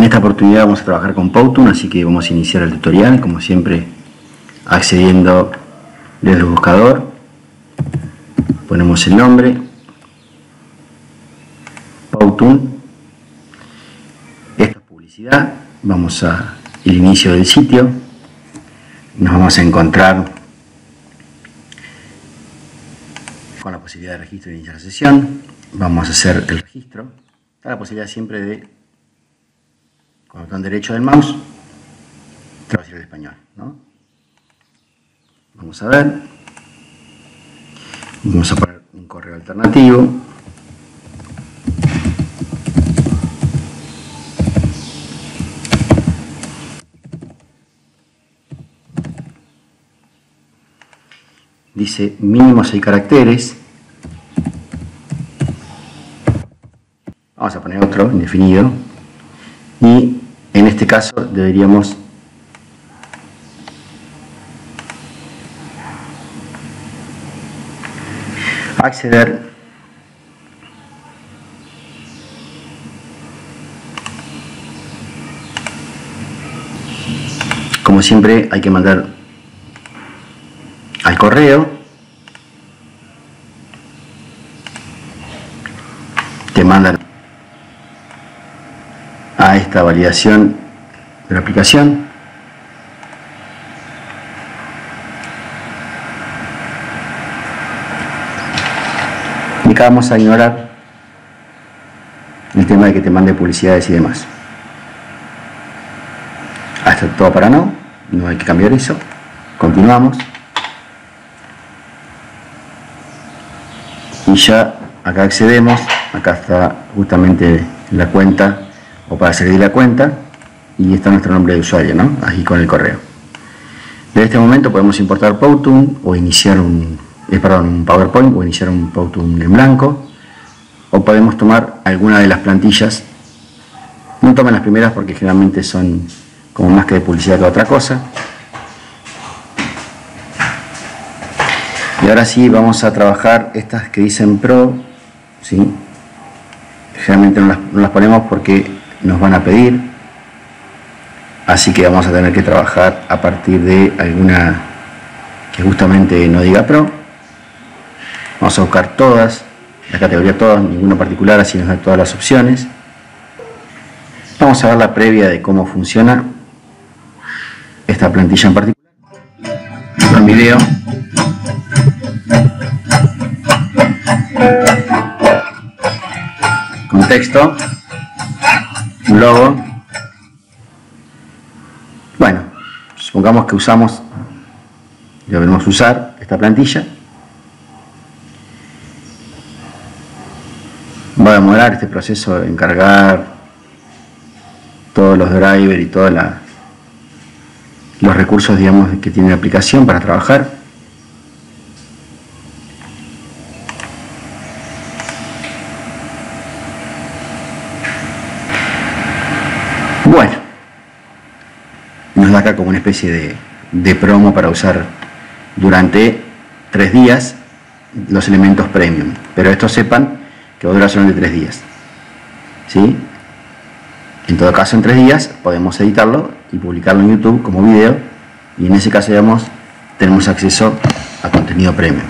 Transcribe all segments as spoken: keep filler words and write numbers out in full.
En esta oportunidad vamos a trabajar con Powtoon, así que vamos a iniciar el tutorial, como siempre accediendo desde el buscador. Ponemos el nombre, Powtoon. Esta es publicidad. Vamos a el inicio del sitio. Nos vamos a encontrar con la posibilidad de registro e iniciar sesión. Vamos a hacer el registro. Está la posibilidad siempre de, con el botón derecho del mouse, traducir al español, ¿no? Vamos a ver. Vamos a poner un correo alternativo. Dice mínimo seis caracteres. Vamos a poner otro indefinido. Y en este caso deberíamos acceder como siempre hay que mandar al correo. Te mandan a esta validación de la aplicación. Y acá vamos a ignorar el tema de que te mande publicidades y demás. Hasta todo para no, no hay que cambiar eso. Continuamos. Y ya acá accedemos, acá está justamente la cuenta o para salir de la cuenta y está nuestro nombre de usuario, ¿no? Aquí con el correo. Desde este momento podemos importar Powtoon o iniciar un, eh, perdón, un PowerPoint o iniciar un Powtoon en blanco, o podemos tomar alguna de las plantillas. No tomen las primeras porque generalmente son como más que de publicidad que otra cosa. Y ahora sí vamos a trabajar estas que dicen Pro, ¿sí? Generalmente no las, no las ponemos porque nos van a pedir, así que vamos a tener que trabajar a partir de alguna que justamente no diga Pro. Vamos a buscar todas, la categoría todas, ninguna particular, así nos da todas las opciones. Vamos a ver la previa de cómo funciona esta plantilla en particular. Un video. Con texto, un logo. Bueno, supongamos que usamos, debemos usar esta plantilla. Va a demorar este proceso en cargar todos los drivers y todos la, los recursos, digamos, que tiene la aplicación para trabajar. Bueno, nos da acá como una especie de, de promo para usar durante tres días los elementos premium, pero estos sepan que va a durar solamente tres días, ¿sí? En todo caso, en tres días podemos editarlo y publicarlo en YouTube como video, y en ese caso, digamos, tenemos acceso a contenido premium.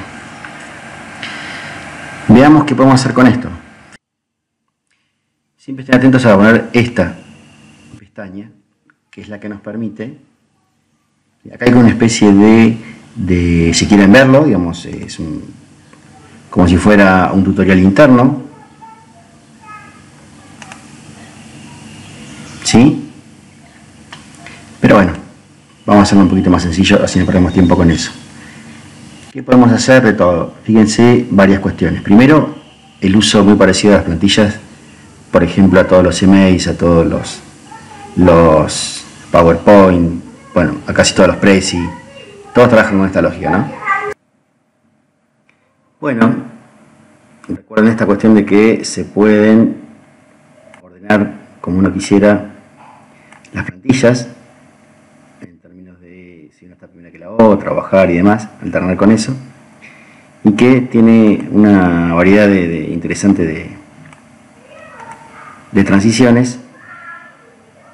Veamos qué podemos hacer con esto. Siempre estén atentos a poner esta pestaña, que es la que nos permite, acá hay una especie de, de si quieren verlo, digamos, es un, como si fuera un tutorial interno, ¿sí? Pero bueno, vamos a hacerlo un poquito más sencillo, así no perdemos tiempo con eso. ¿Qué podemos hacer de todo? Fíjense varias cuestiones. Primero, el uso muy parecido a las plantillas, por ejemplo, a todos los emails, a todos los los PowerPoint, bueno, a casi todos los Prezi, todos trabajan con esta lógica, ¿no? Bueno, recuerden esta cuestión de que se pueden ordenar como uno quisiera las plantillas, en términos de si una está primera que la otra, bajar y demás, alternar con eso, y que tiene una variedad de, de interesante de, de transiciones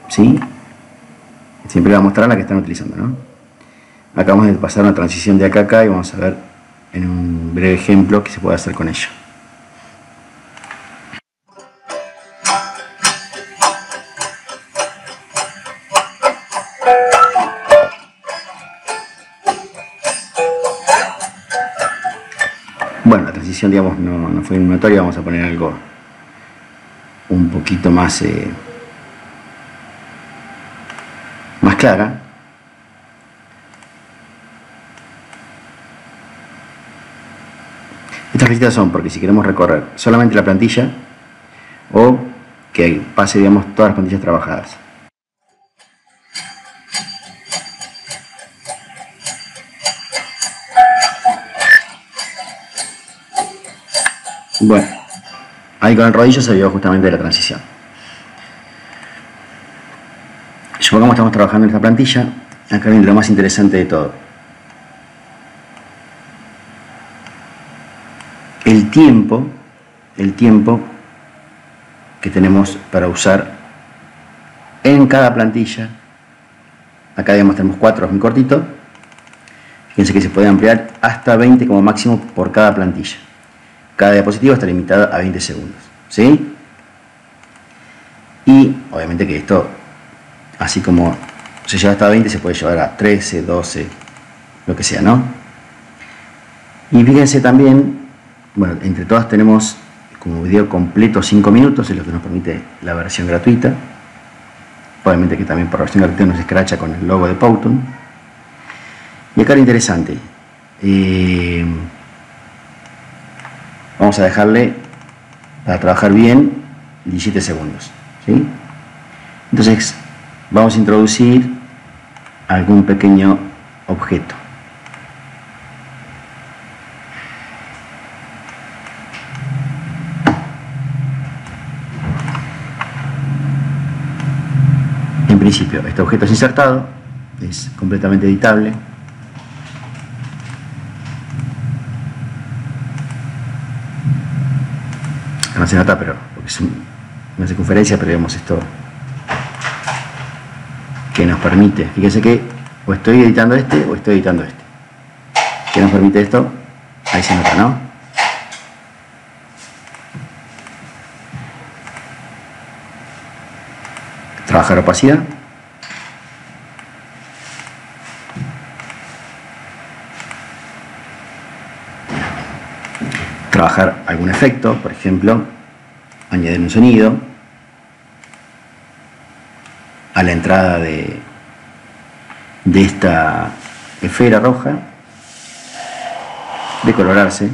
¿sí? Siempre voy a mostrar la que están utilizando, ¿no? Acá vamos a pasar una transición de acá a acá y vamos a ver en un breve ejemplo qué se puede hacer con ello. Bueno, la transición, digamos, no, no fue notoria. Vamos a poner algo un poquito más eh, más clara. Estas recetas son porque si queremos recorrer solamente la plantilla o que pase, digamos, todas las plantillas trabajadas. Bueno, ahí con el rodillo se vio justamente la transición. Supongamos que estamos trabajando en esta plantilla. Acá viene lo más interesante de todo. El tiempo, el tiempo que tenemos para usar en cada plantilla. Acá, digamos, tenemos cuatro, es muy cortito. Fíjense que se puede ampliar hasta veinte como máximo por cada plantilla. Cada diapositiva está limitada a veinte segundos, ¿sí? Y obviamente que esto, así como se lleva hasta veinte, se puede llevar a trece, doce, lo que sea, ¿no? Y fíjense también, bueno, entre todas tenemos como video completo cinco minutos, es lo que nos permite la versión gratuita. Obviamente que también por la versión gratuita nos escracha con el logo de Powtoon. Y acá lo interesante. Eh, Vamos a dejarle, para trabajar bien, diecisiete segundos, ¿sí? Entonces, vamos a introducir algún pequeño objeto. En principio, este objeto es insertado, es completamente editable. No se nota, pero porque es una circunferencia, pero vemos esto que nos permite, fíjense que o estoy editando este o estoy editando este. ¿Qué nos permite esto? Ahí se nota, ¿no? Trabajar opacidad. Trabajar algún efecto, por ejemplo, añadir un sonido a la entrada de, de esta esfera roja, decolorarse,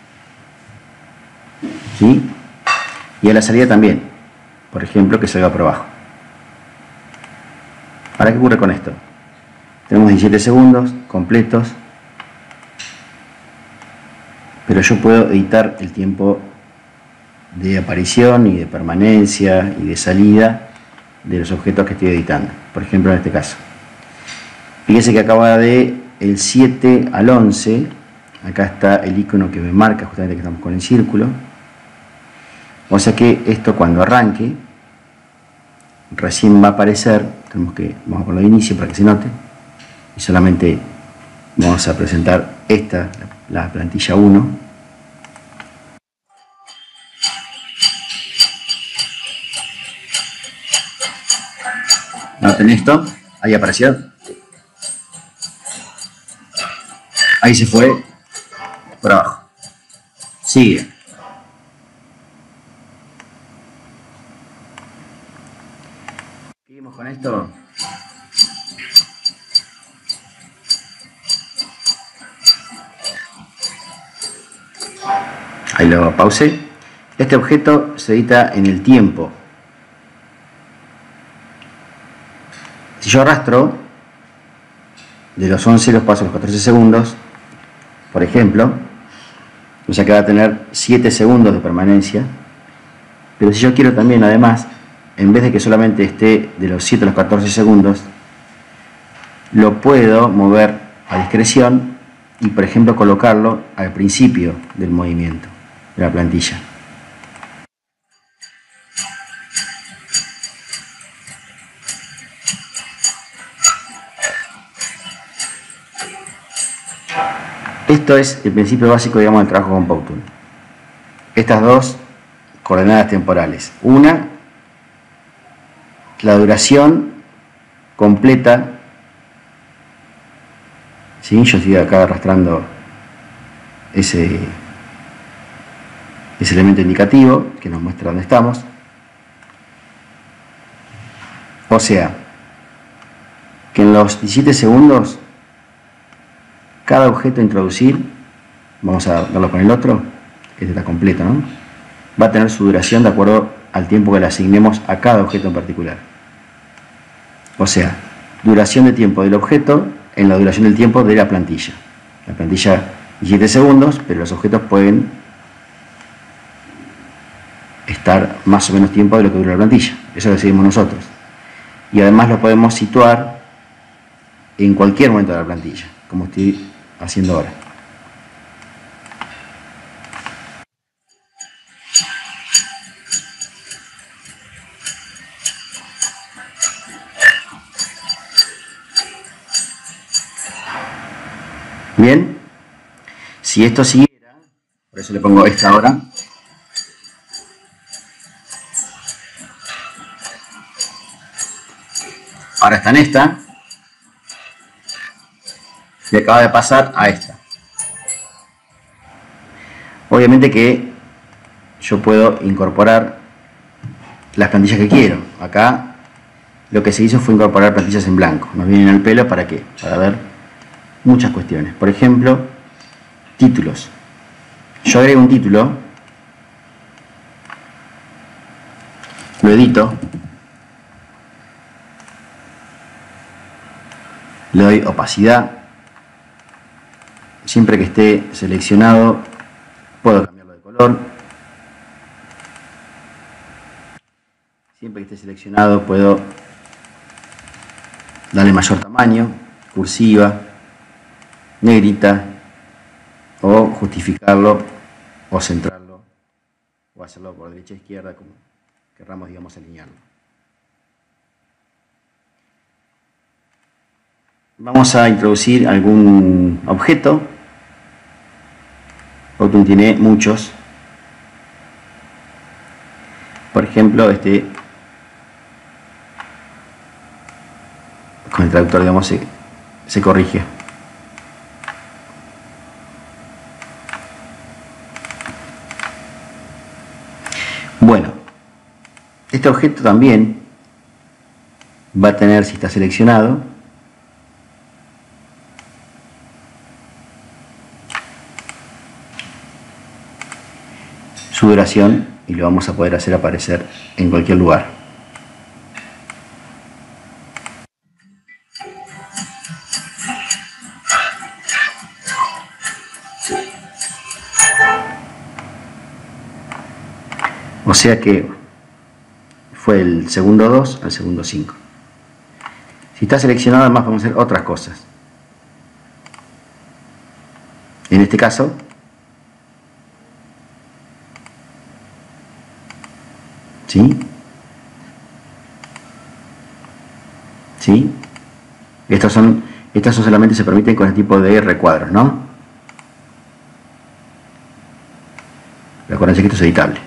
¿sí? Y a la salida también, por ejemplo, que salga por abajo. ¿Ahora qué ocurre con esto? Tenemos diecisiete segundos completos, pero yo puedo editar el tiempo de aparición y de permanencia y de salida de los objetos que estoy editando. Por ejemplo, en este caso. Fíjense que acaba de el siete al once. Acá está el icono que me marca justamente que estamos con el círculo. O sea que esto cuando arranque, recién va a aparecer. Tenemos que, vamos a ponerlo de inicio para que se note. Y solamente vamos a presentar esta, la plantilla uno. Noten esto, ahí apareció. Ahí se fue por abajo. Sigue. Seguimos con esto. Ahí lo pausé. Este objeto se edita en el tiempo. Si yo arrastro de los once los paso a los catorce segundos, por ejemplo, o sea que va a tener siete segundos de permanencia. Pero si yo quiero también, además, en vez de que solamente esté de los siete a los catorce segundos, lo puedo mover a discreción y, por ejemplo, colocarlo al principio del movimiento de la plantilla. Esto es el principio básico, digamos, del trabajo con Powtoon. Estas dos coordenadas temporales. Una, la duración completa. ¿Sí? Yo estoy acá arrastrando ese, ese elemento indicativo que nos muestra dónde estamos. O sea, que en los diecisiete segundos cada objeto a introducir, vamos a verlo con el otro, este está completo, ¿no? Va a tener su duración de acuerdo al tiempo que le asignemos a cada objeto en particular. O sea, duración de tiempo del objeto en la duración del tiempo de la plantilla. La plantilla diecisiete segundos, pero los objetos pueden estar más o menos tiempo de lo que dura la plantilla. Eso lo decidimos nosotros. Y además lo podemos situar en cualquier momento de la plantilla, como estoy haciendo ahora. Bien, si esto siguiera, por eso le pongo esta hora, ahora está en esta, y acaba de pasar a esta. Obviamente que yo puedo incorporar las plantillas que quiero. Acá lo que se hizo fue incorporar plantillas en blanco. Nos vienen al pelo, ¿para qué? Para ver muchas cuestiones. Por ejemplo, títulos. Yo agrego un título, lo edito, le doy opacidad. Siempre que esté seleccionado puedo cambiarlo de color. Siempre que esté seleccionado puedo darle mayor tamaño, cursiva, negrita, o justificarlo o centrarlo o hacerlo por derecha a izquierda, como querramos, digamos, alinearlo. Vamos a introducir algún objeto. Powtoon tiene muchos. Por ejemplo, este con el traductor, digamos, se, se corrige. Bueno, este objeto también va a tener, si está seleccionado, su duración, y lo vamos a poder hacer aparecer en cualquier lugar. O sea que fue el segundo dos al segundo cinco. Si está seleccionado, además podemos hacer otras cosas. En este caso, ¿sí? ¿Sí? Estos son, estas son solamente se permiten con este tipo de recuadros, ¿no? Recuerden que esto es editable.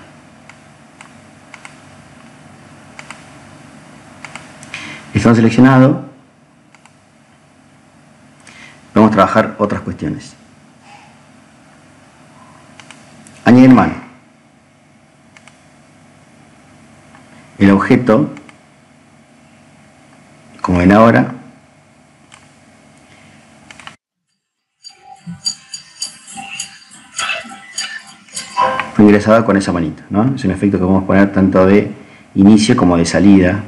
Están seleccionados. Vamos a trabajar otras cuestiones. Añadir mano. El objeto, como ven ahora, fue ingresado con esa manita, ¿no? Es un efecto que podemos poner tanto de inicio como de salida.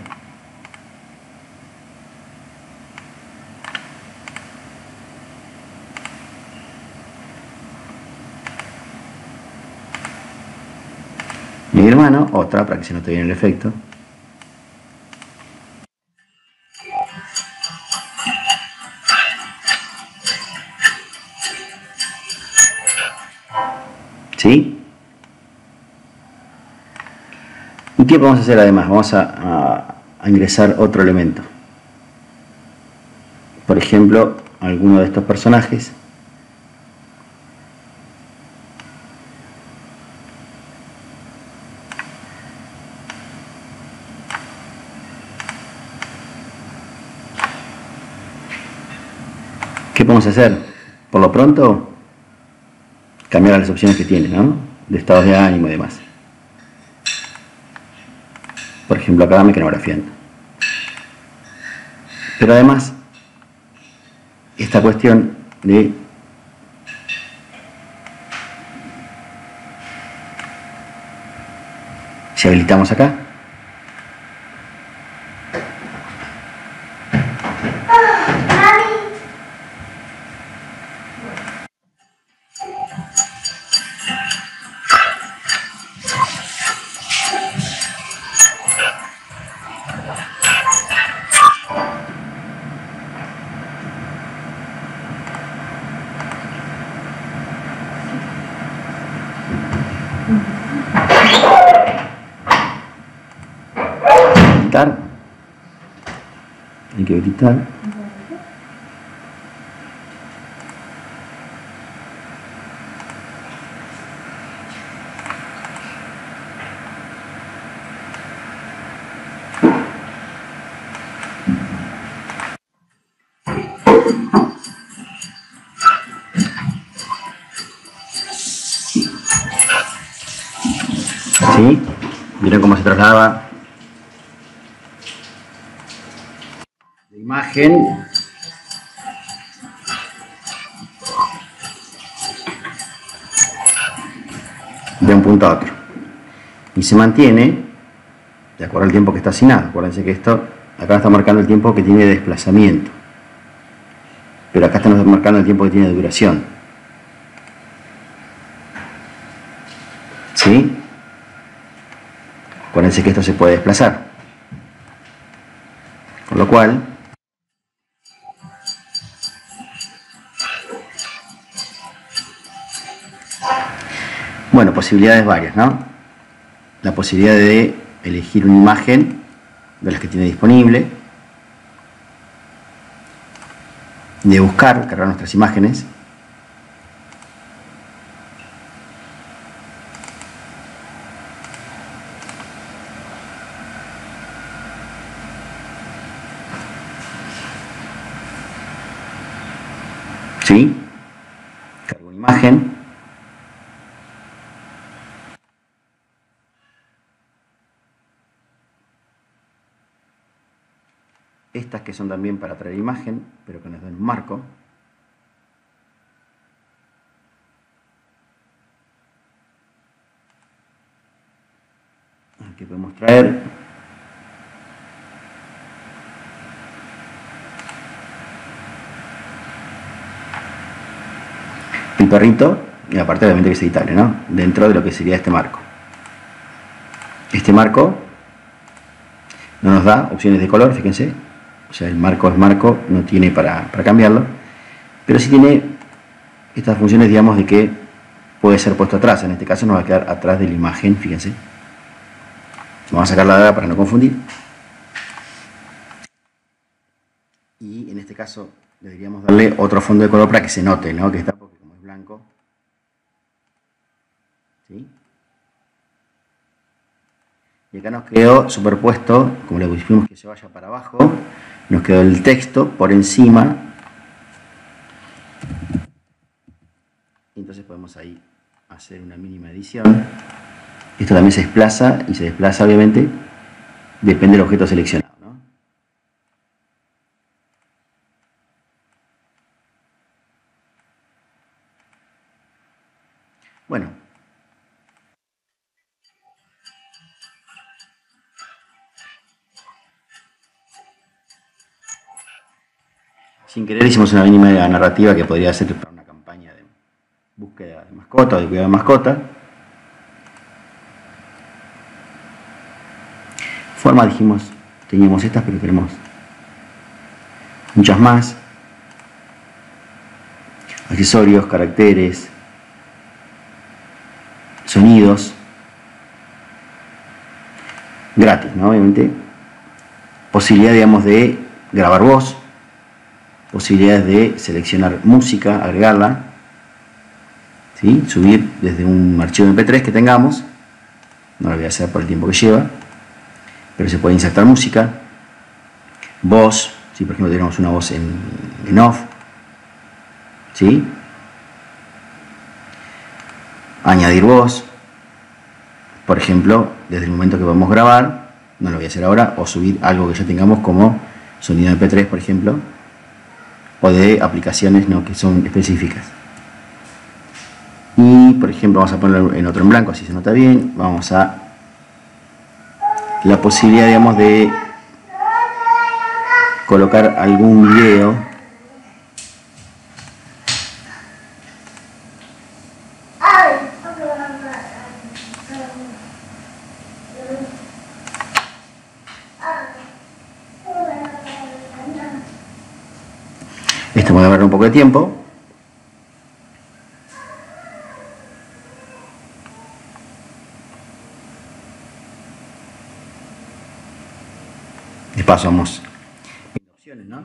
Mi hermano, otra para que se note bien el efecto. ¿Sí? ¿Y qué vamos a hacer además? Vamos a, a, a ingresar otro elemento. Por ejemplo, alguno de estos personajes. ¿Qué podemos hacer? Por lo pronto, cambiar las opciones que tiene, ¿no? De estados de ánimo y demás. Por ejemplo, acá mecanografiando. Pero además, esta cuestión de si habilitamos acá, editar, hay que editar. ¿Sí? Miren cómo se traslada la imagen de un punto a otro y se mantiene de acuerdo al tiempo que está asignado. Acuérdense que esto acá está marcando el tiempo que tiene de desplazamiento, pero acá estamos marcando el tiempo que tiene de duración. ¿Sí? Acuérdense que esto se puede desplazar, con lo cual bueno, posibilidades varias, ¿no? La posibilidad de elegir una imagen de las que tiene disponible, de buscar, cargar nuestras imágenes, ¿sí? Cargo una imagen, estas que son también para traer imagen, pero que nos dan un marco. Aquí podemos traer el perrito, y aparte obviamente que es editable, ¿no? Dentro de lo que sería este marco. Este marco no nos da opciones de color, fíjense. O sea, el marco es marco, no tiene para, para cambiarlo, pero sí tiene estas funciones, digamos, de que puede ser puesto atrás. En este caso nos va a quedar atrás de la imagen, fíjense. Vamos a sacarla de acá para no confundir. Y en este caso deberíamos darle otro fondo de color para que se note, ¿no? Que está, porque como es blanco, ¿sí? Y acá nos quedó superpuesto, como le pusimos que se vaya para abajo, nos quedó el texto por encima. Entonces podemos ahí hacer una mínima edición. Esto también se desplaza, y se desplaza obviamente, depende del objeto seleccionado, ¿no? Bueno. Sin querer hicimos una mínima narrativa que podría ser para una campaña de búsqueda de mascota o de cuidado de mascota. Forma, dijimos, teníamos estas, pero queremos muchas más. Accesorios, caracteres, sonidos. Gratis, ¿no? Obviamente. Posibilidad, digamos, de grabar voz. Posibilidades de seleccionar música, agregarla, ¿sí? Subir desde un archivo eme pe tres que tengamos. No lo voy a hacer por el tiempo que lleva, pero se puede insertar música, voz, si por ejemplo tenemos una voz en, en off, ¿sí? Añadir voz, por ejemplo, desde el momento que vamos a grabar, no lo voy a hacer ahora, o subir algo que ya tengamos como sonido eme pe tres, por ejemplo, o de aplicaciones, ¿no?, que son específicas. Y, por ejemplo, vamos a ponerlo en otro en blanco, así se nota bien. Vamos a la posibilidad, digamos, de colocar algún video. Esto me va a dar un poco de tiempo. De paso vamos en opciones, ¿no?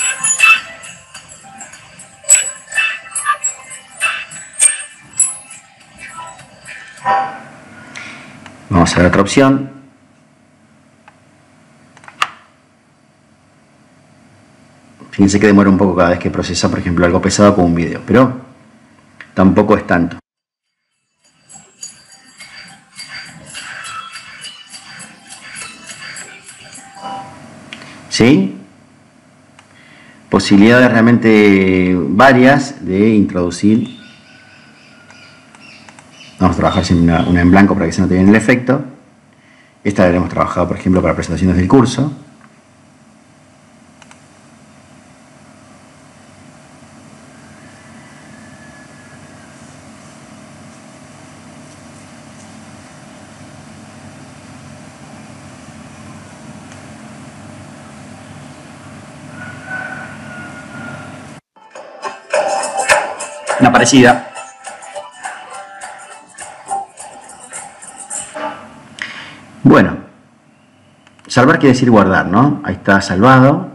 Vamos a ver otra opción. Fíjense que demora un poco cada vez que procesa, por ejemplo, algo pesado como un video, pero tampoco es tanto. ¿Sí? Posibilidades realmente varias de introducir. Vamos a trabajar sin una, una en blanco para que se note bien el efecto. Esta la hemos trabajado, por ejemplo, para presentaciones del curso. Una parecida. Bueno, salvar quiere decir guardar, ¿no? Ahí está salvado.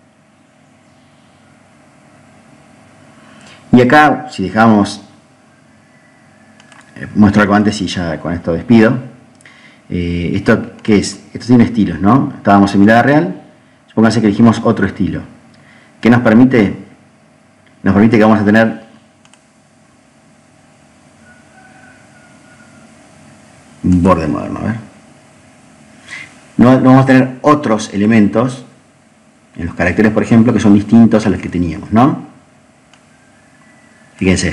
Y acá, si dejamos, eh, muestro algo antes y ya con esto despido. Eh, ¿Esto qué es? Esto tiene estilos, ¿no? Estábamos en mirada real. Supónganse que elegimos otro estilo. ¿Qué nos permite? Nos permite que vamos a tener un borde moderno, a ver. No, no vamos a tener otros elementos en los caracteres, por ejemplo, que son distintos a los que teníamos, ¿no? Fíjense.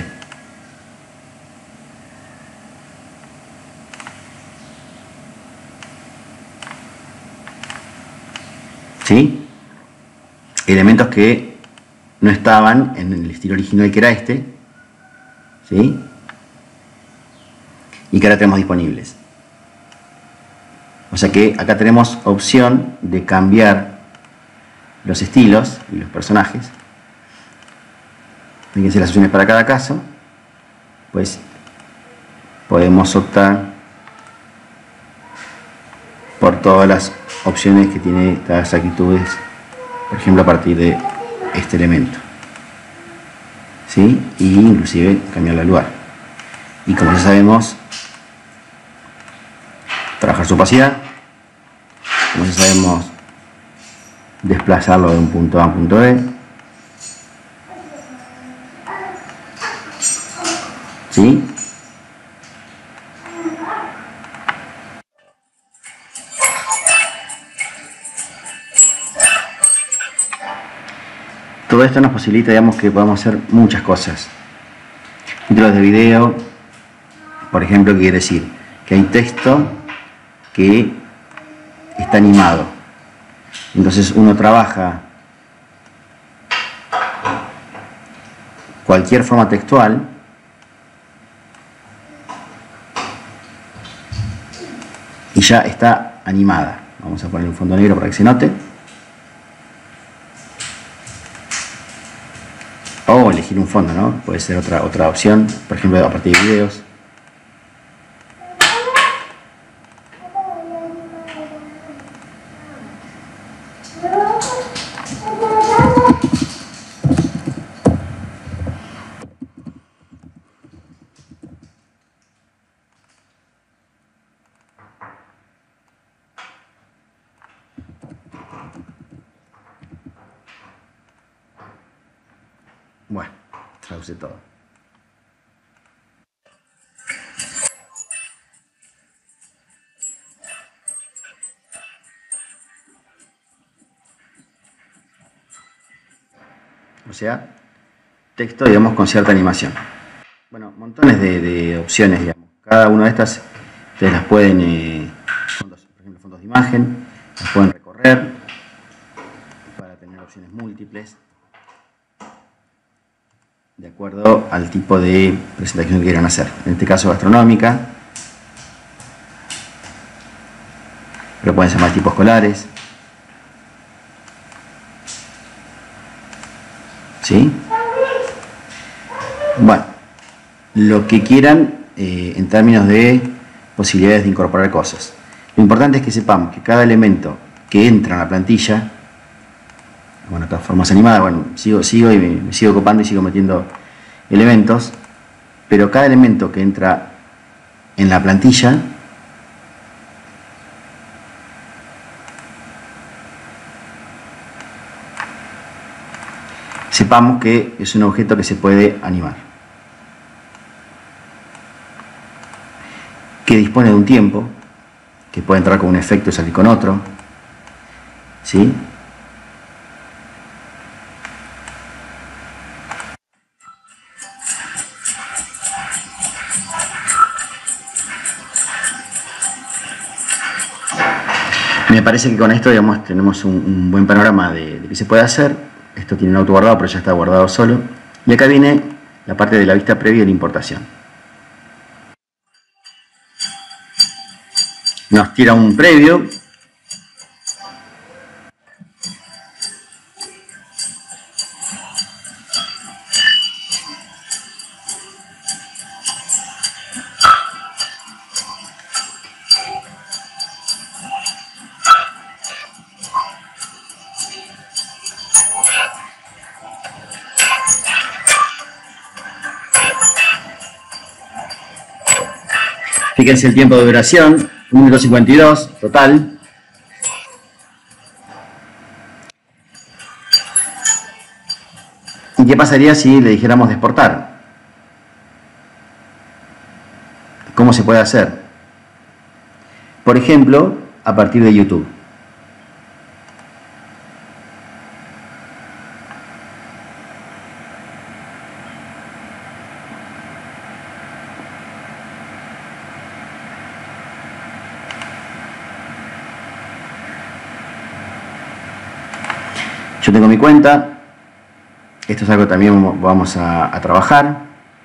¿Sí? Elementos que no estaban en el estilo original, que era este, ¿sí? Y que ahora tenemos disponibles. O sea que acá tenemos opción de cambiar los estilos y los personajes. Fíjense las opciones para cada caso. Pues podemos optar por todas las opciones que tiene estas actitudes, por ejemplo, a partir de este elemento, ¿sí? Y inclusive cambiarle el lugar. Y como ya sabemos, trabajar su opacidad, como ya sabemos, desplazarlo de un punto A a un punto B, ¿sí? Todo esto nos posibilita, digamos, que podamos hacer muchas cosas. Títulos de video, por ejemplo, que quiere decir que hay texto que está animado. Entonces uno trabaja cualquier forma textual y ya está animada. Vamos a poner un fondo negro para que se note. O elegir un fondo, ¿no? Puede ser otra, otra opción, por ejemplo, a partir de videos. Bueno, traduce todo. O sea, texto, digamos, con cierta animación. Bueno, montones de, de opciones, digamos. Cada una de estas ustedes las pueden, eh, fondos, por ejemplo, fondos de imagen, las pueden recorrer para tener opciones múltiples de acuerdo al tipo de presentación que quieran hacer. En este caso, gastronómica, pero pueden ser más tipos escolares. ¿Sí? Bueno, lo que quieran eh, en términos de posibilidades de incorporar cosas. Lo importante es que sepamos que cada elemento que entra en la plantilla, bueno, acá formas animadas, bueno, sigo, sigo y me, me sigo copando y sigo metiendo elementos, pero cada elemento que entra en la plantilla sepamos que es un objeto que se puede animar, que dispone de un tiempo, que puede entrar con un efecto y salir con otro, ¿sí? Me parece que con esto, digamos, tenemos un, un buen panorama de, de qué se puede hacer. Esto tiene un auto guardado, pero ya está guardado solo. Y acá viene la parte de la vista previa de la importación. Nos tira un previo. Fíjense el tiempo de duración, un minuto cincuenta y dos total. ¿Y qué pasaría si le dijéramos de exportar? ¿Cómo se puede hacer? Por ejemplo, a partir de YouTube. Yo tengo mi cuenta, esto es algo que también vamos a, a trabajar.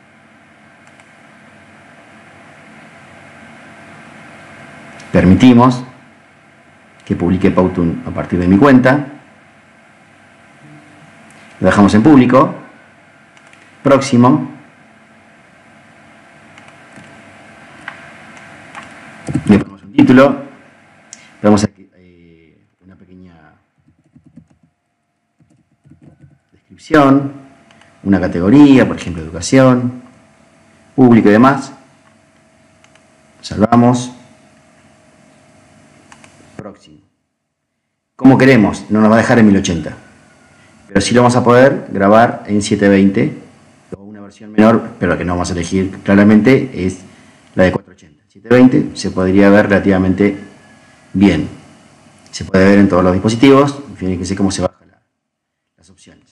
Permitimos que publique Powtoon a partir de mi cuenta. Lo dejamos en público. Próximo. Le ponemos un título. Vamos a eh, una pequeña descripción, una categoría, por ejemplo, educación, público y demás. Salvamos. Próximo. Como queremos, no nos va a dejar en mil ochenta, pero sí lo vamos a poder grabar en setecientos veinte o una versión menor, pero la que no vamos a elegir claramente es la de cuatrocientos ochenta. setecientos veinte se podría ver relativamente bien. Se puede ver en todos los dispositivos. Fíjense cómo se bajan la, las opciones.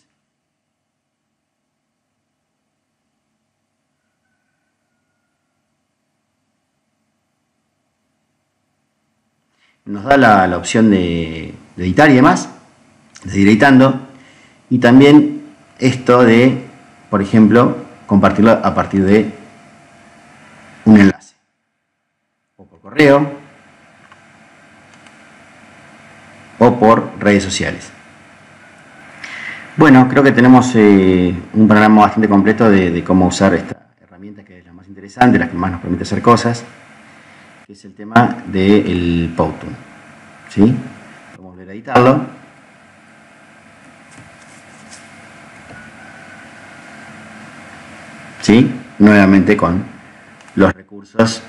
Nos da la, la opción de, de editar y demás, de seguir editando, y también esto de, por ejemplo, compartirlo a partir de un enlace, o por correo, o por redes sociales. Bueno, creo que tenemos eh, un panorama bastante completo de, de cómo usar esta herramienta, que es la más interesante, la que más nos permite hacer cosas, que es el tema del Powtoon. ¿Sí? Vamos a volver a editarlo. ¿Sí? Nuevamente con los recursos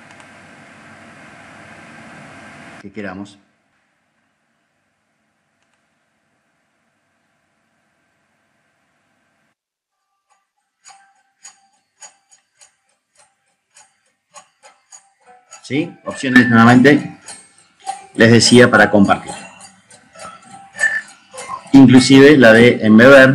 que queramos. ¿sí? Opciones nuevamente, les decía, para compartir. Inclusive la de embeber.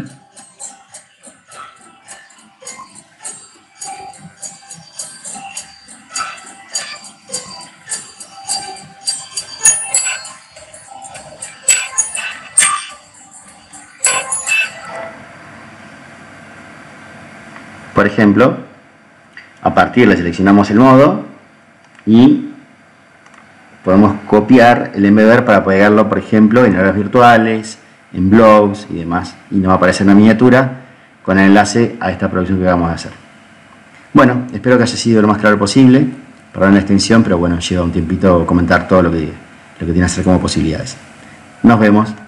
Por ejemplo, a partir le seleccionamos el modo y podemos copiar el embeber para pegarlo, por ejemplo, en aulas virtuales, en blogs y demás, y nos va a aparecer una miniatura con el enlace a esta producción que vamos a hacer. Bueno, espero que haya sido lo más claro posible. Perdón la extensión, pero bueno, lleva un tiempito comentar todo lo que, lo que tiene que hacer como posibilidades. Nos vemos.